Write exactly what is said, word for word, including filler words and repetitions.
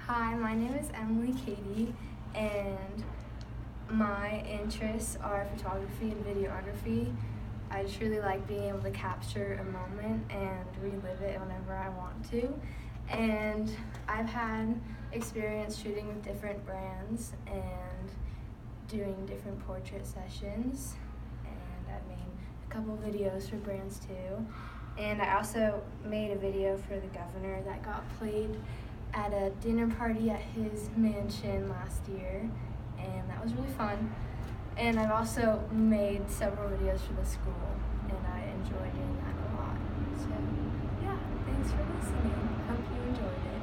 Hi, my name is Emily Katie, and my interests are photography and videography. I just really like being able to capture a moment and relive it whenever I want to. And I've had experience shooting with different brands and doing different portrait sessions. And I've made a couple videos for brands too. And I also made a video for the governor that got played at a dinner party at his mansion last year, and that was really fun. And I've also made several videos for the school, and I enjoy doing that a lot. So yeah, thanks for listening. Hope you enjoyed it.